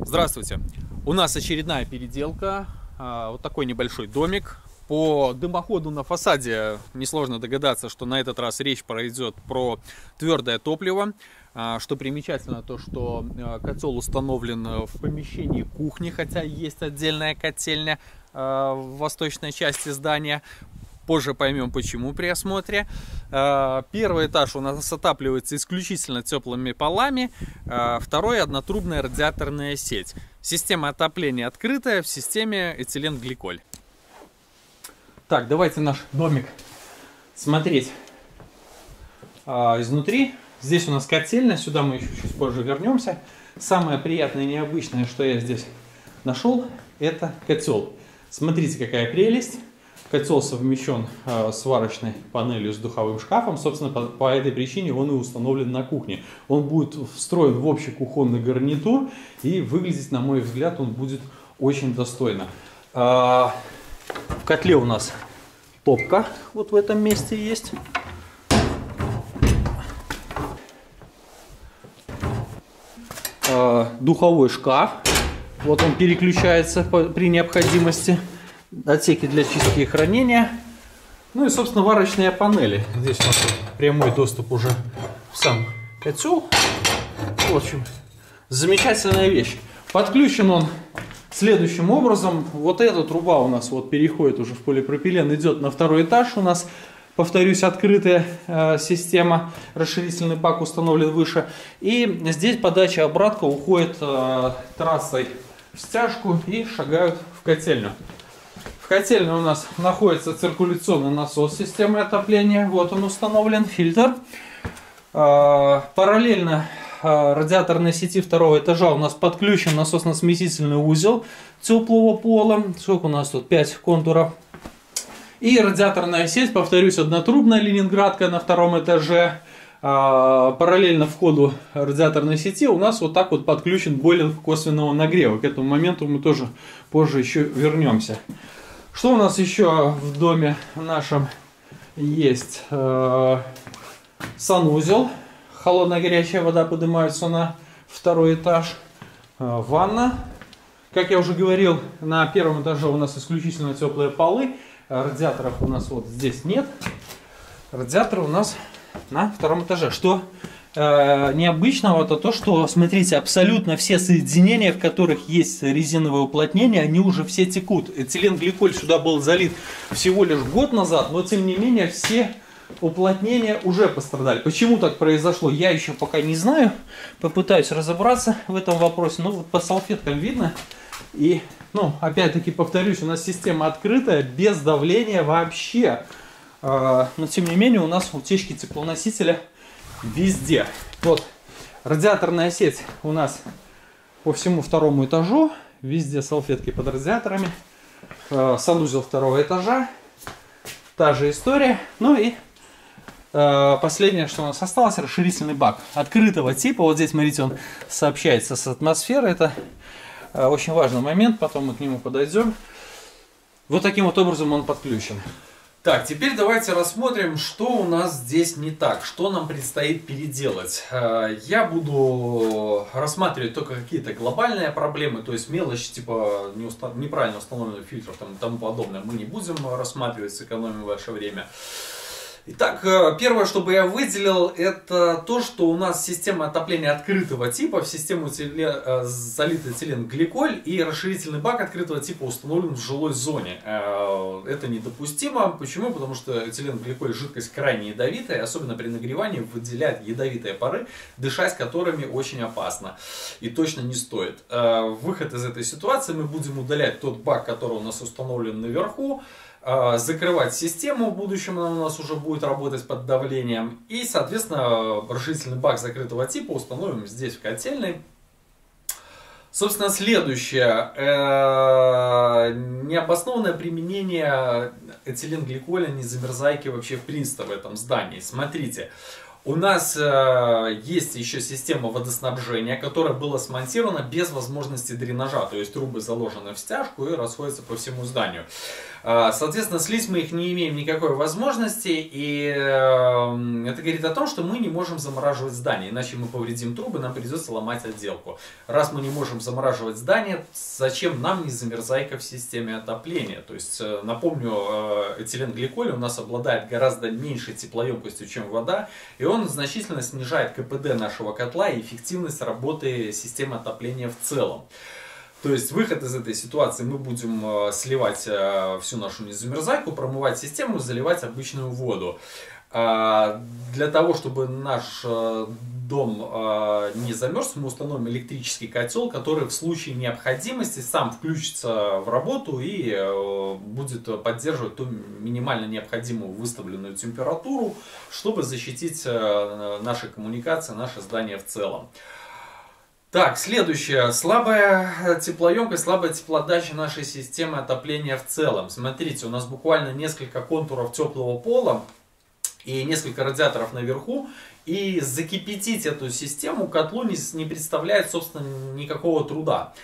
Здравствуйте! У нас очередная переделка. Вот такой небольшой домик. По дымоходу на фасаде несложно догадаться, что на этот раз речь пройдет про твердое топливо. Что примечательно, то что котел установлен в помещении кухни, хотя есть отдельная котельня в восточной части здания. Позже поймем, почему при осмотре. Первый этаж у нас отапливается исключительно теплыми полами. Второй — однотрубная радиаторная сеть. Система отопления открытая в системе этиленгликоль. Так, давайте наш домик смотреть изнутри. Здесь у нас котельня, сюда мы еще чуть позже вернемся. Самое приятное и необычное, что я здесь нашел, это котел. Смотрите, какая прелесть. Котел совмещен с сварочной панелью с духовым шкафом. Собственно, по этой причине он и установлен на кухне. Он будет встроен в общий кухонный гарнитур, и выглядеть, на мой взгляд, он будет очень достойно. В котле у нас топка вот в этом месте есть. Духовой шкаф. Вот он переключается при необходимости. Отсеки для чистки и хранения. Ну и, собственно, варочные панели. Здесь у нас прямой доступ уже в сам котел. В общем, замечательная вещь. Подключен он следующим образом. Вот эта труба у нас вот переходит уже в полипропилен, идет на второй этаж. У нас, повторюсь, открытая система. Расширительный бак установлен выше. И здесь подача обратка уходит трассой в стяжку и шагают в котельню. В котельне у нас находится циркуляционный насос системы отопления. Вот он установлен, фильтр. Параллельно радиаторной сети второго этажа у нас подключен насосно-смесительный узел теплого пола. Сколько у нас тут? 5 контуров. И радиаторная сеть, повторюсь, однотрубная ленинградка на втором этаже. Параллельно входу радиаторной сети у нас вот так вот подключен бойлер косвенного нагрева. К этому моменту мы тоже позже еще вернемся. Что у нас еще в доме нашем есть? Санузел. Холодная горячая вода поднимается на второй этаж. Ванна. Как я уже говорил, на первом этаже у нас исключительно теплые полы. Радиаторов у нас вот здесь нет. Радиаторы у нас на втором этаже. Что необычного, это то, что, смотрите, абсолютно все соединения, в которых есть резиновое уплотнение, они уже все текут. Этиленгликоль сюда был залит всего лишь год назад, но тем не менее все уплотнения уже пострадали. Почему так произошло, я еще пока не знаю. Попытаюсь разобраться в этом вопросе. Ну, вот по салфеткам видно. И, ну, опять-таки повторюсь, у нас система открытая, без давления вообще. Но тем не менее у нас утечки теплоносителя везде. Вот радиаторная сеть у нас по всему второму этажу. Везде салфетки под радиаторами. Санузел второго этажа. Та же история. Ну и последнее, что у нас осталось, расширительный бак. Открытого типа. Вот здесь, смотрите, он сообщается с атмосферой. Это очень важный момент. Потом мы к нему подойдем. Вот таким вот образом он подключен. Так, теперь давайте рассмотрим, что у нас здесь не так, что нам предстоит переделать. Я буду рассматривать только какие-то глобальные проблемы, то есть мелочь, типа неправильно установленных фильтров и тому подобное, мы не будем рассматривать, сэкономим ваше время. Итак, первое, что бы я выделил, это то, что у нас система отопления открытого типа, в систему залит этиленгликоль, и расширительный бак открытого типа установлен в жилой зоне. Это недопустимо. Почему? Потому что этиленгликоль жидкость крайне ядовитая, особенно при нагревании выделяет ядовитые пары, дышать которыми очень опасно и точно не стоит. Выход из этой ситуации: мы будем удалять тот бак, который у нас установлен наверху, закрывать систему, в будущем она у нас уже будет работать под давлением, и, соответственно, расширительный бак закрытого типа установим здесь в котельной. Собственно, следующее, необоснованное применение этиленгликоля, незамерзайки вообще в принципе в этом здании. Смотрите, У нас есть еще система водоснабжения, которая была смонтирована без возможности дренажа. То есть трубы заложены в стяжку и расходятся по всему зданию. Соответственно, слить мы их не имеем никакой возможности. И это говорит о том, что мы не можем замораживать здание. Иначе мы повредим трубы, нам придется ломать отделку. Раз мы не можем замораживать здание, зачем нам не замерзайка в системе отопления? То есть, напомню, этиленгликоль у нас обладает гораздо меньшей теплоемкостью, чем вода. И он значительно снижает КПД нашего котла и эффективность работы системы отопления в целом. То есть выход из этой ситуации: мы будем сливать всю нашу незамерзайку, промывать систему, заливать обычную воду. Для того, чтобы наш дом не замерз, мы установим электрический котел, который в случае необходимости сам включится в работу и будет поддерживать ту минимально необходимую выставленную температуру, чтобы защитить наши коммуникации, наше здание в целом. Так, следующее. Слабая теплоемкость, слабая теплоотдача нашей системы отопления в целом. Смотрите, у нас буквально несколько контуров теплого пола и несколько радиаторов наверху. И закипятить эту систему котлу не представляет, собственно, никакого труда.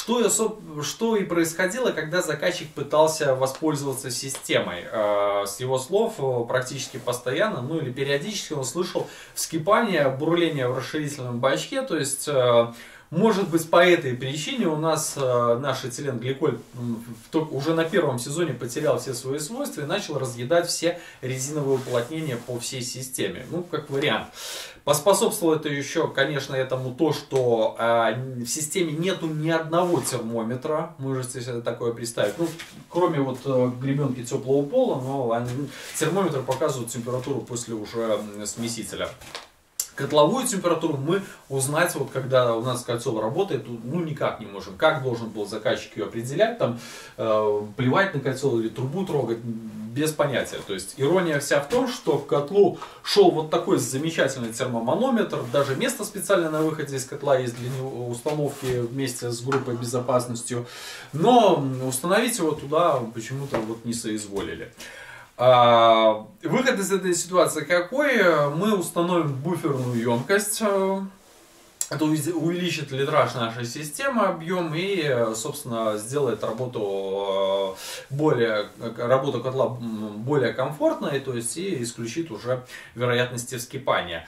Что и происходило, когда заказчик пытался воспользоваться системой. С его слов, практически постоянно, ну или периодически он слышал вскипание, бурление в расширительном бачке. То есть, может быть, по этой причине у нас наш этиленгликоль уже на первом сезоне потерял все свои свойства и начал разъедать все резиновые уплотнения по всей системе. Ну, как вариант. Поспособствовало это еще, конечно, этому то, что в системе нету ни одного термометра. Можете себе такое представить. Ну, кроме вот гребенки теплого пола, но термометр показывает температуру после уже смесителя. Котловую температуру мы узнать, вот когда у нас котел работает, ну никак не можем. Как должен был заказчик ее определять, там плевать на котел или трубу трогать, без понятия. То есть ирония вся в том, что к котлу шел вот такой замечательный термоманометр, даже место специально на выходе из котла есть для него установки вместе с группой безопасностью, но установить его туда почему-то вот не соизволили. Выход из этой ситуации какой? Мы установим буферную емкость. Это увеличит литраж нашей системы, объем, и, собственно, сделает работу котла более комфортной, то есть и исключит уже вероятности вскипания.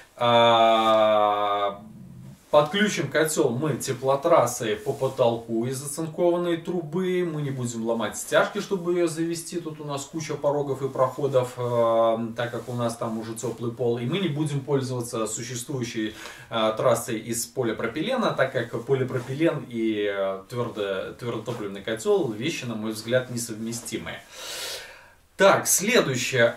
Подключим котел мы теплотрассой по потолку из оцинкованной трубы. Мы не будем ломать стяжки, чтобы ее завести. Тут у нас куча порогов и проходов, так как у нас там уже теплый пол. И мы не будем пользоваться существующей трассой из полипропилена, так как полипропилен и твердотопливный котел — вещи, на мой взгляд, несовместимые. Так, следующее.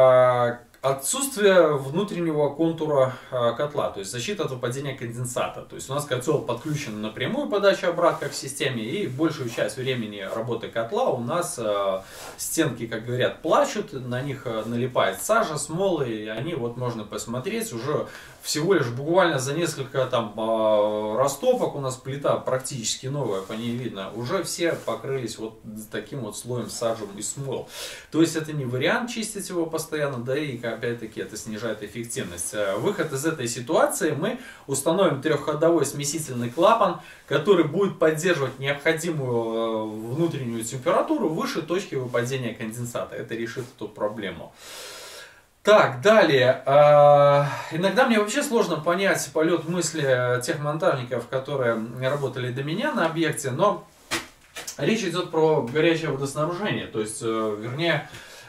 Отсутствие внутреннего контура котла, то есть защита от выпадения конденсата. То есть у нас котел подключен напрямую, подача обратка в системе, и большую часть времени работы котла у нас стенки, как говорят, плачут, на них налипает сажа, смолы, и они, вот можно посмотреть, уже всего лишь буквально за несколько там растопок, у нас плита практически новая, по ней видно, уже все покрылись вот таким вот слоем сажи и смол. То есть это не вариант чистить его постоянно, да и опять-таки это снижает эффективность. Выход из этой ситуации: мы установим трехходовой смесительный клапан, который будет поддерживать необходимую внутреннюю температуру выше точки выпадения конденсата. Это решит эту проблему. Так, далее. Иногда мне вообще сложно понять полет мысли тех монтажников, которые работали до меня на объекте, но речь идет про горячее водоснабжение, то есть, вернее,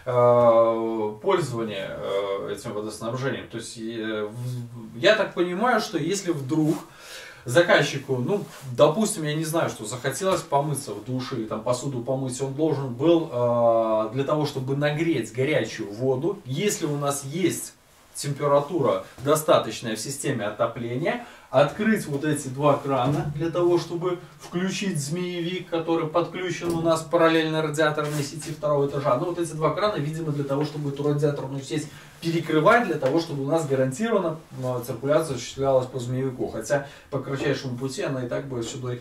пользование этим водоснабжением. То есть, я так понимаю, что если вдруг заказчику, ну, допустим, я не знаю, что захотелось помыться в душе и там посуду помыть, он должен был для того, чтобы нагреть горячую воду, если у нас есть температура достаточная в системе отопления, открыть вот эти два крана для того, чтобы включить змеевик, который подключен у нас параллельно радиаторной сети второго этажа. Ну, вот эти два крана, видимо, для того, чтобы эту радиаторную сеть перекрывать, для того, чтобы у нас гарантированно циркуляция осуществлялась по змеевику. Хотя по кратчайшему пути она и так бы сюда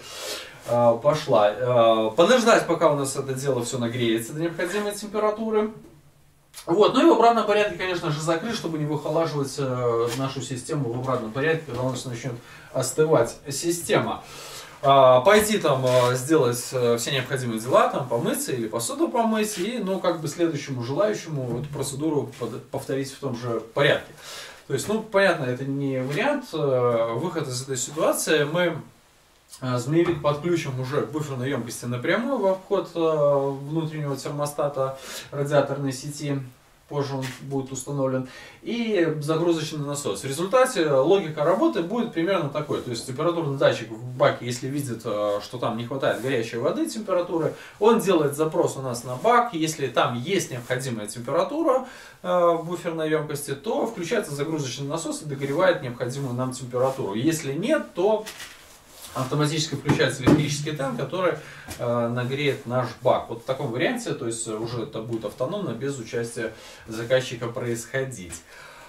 пошла. Подождать, пока у нас это дело все нагреется до необходимой температуры. Вот, ну и в обратном порядке, конечно же, закрыть, чтобы не выхолаживать нашу систему в обратном порядке, когда у нас начнет остывать система. Пойти там сделать все необходимые дела, там помыться или посуду помыть, и, ну, как бы следующему желающему эту процедуру повторить в том же порядке. То есть, ну, понятно, это не вариант, выход из этой ситуации. Мы змеевик подключим уже к буферной емкости напрямую в обход внутреннего термостата радиаторной сети. Позже он будет установлен. И загрузочный насос. В результате логика работы будет примерно такой. То есть температурный датчик в баке, если видит, что там не хватает горячей воды, температуры, он делает запрос у нас на бак. Если там есть необходимая температура в буферной емкости, то включается загрузочный насос и догревает необходимую нам температуру. Если нет, то автоматически включается электрический тен, который нагреет наш бак. Вот в таком варианте, то есть уже это будет автономно, без участия заказчика происходить.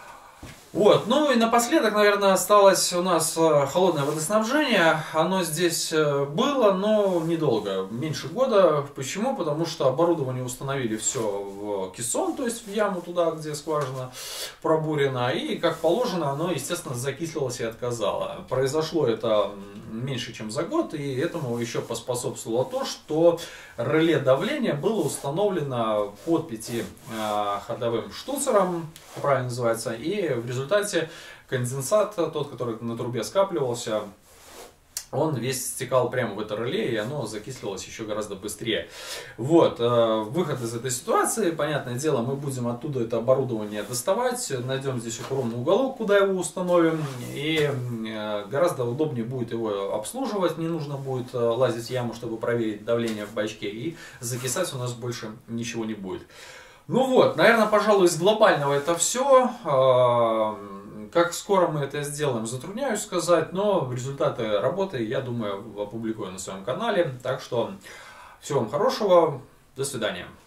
Вот, ну и напоследок, наверное, осталось у нас холодное водоснабжение. Оно здесь было, но недолго, меньше года. Почему? Потому что оборудование установили все в кессон, то есть в яму туда, где скважина пробурена. И, как положено, оно, естественно, закислилось и отказало. Произошло это меньше, чем за год, и этому еще поспособствовало то, что реле давления было установлено под 5-ходовым штуцером, правильно называется, и в результате конденсат, тот, который на трубе скапливался, он весь стекал прямо в это реле, и оно закислилось еще гораздо быстрее. Вот, выход из этой ситуации, понятное дело, мы будем оттуда это оборудование доставать, найдем здесь укромный уголок, куда его установим, и гораздо удобнее будет его обслуживать, не нужно будет лазить в яму, чтобы проверить давление в бачке, и закисать у нас больше ничего не будет. Ну вот, наверное, пожалуй, из глобального это все. Как скоро мы это сделаем, затрудняюсь сказать, но результаты работы, я думаю, опубликую на своем канале. Так что всего вам хорошего, до свидания.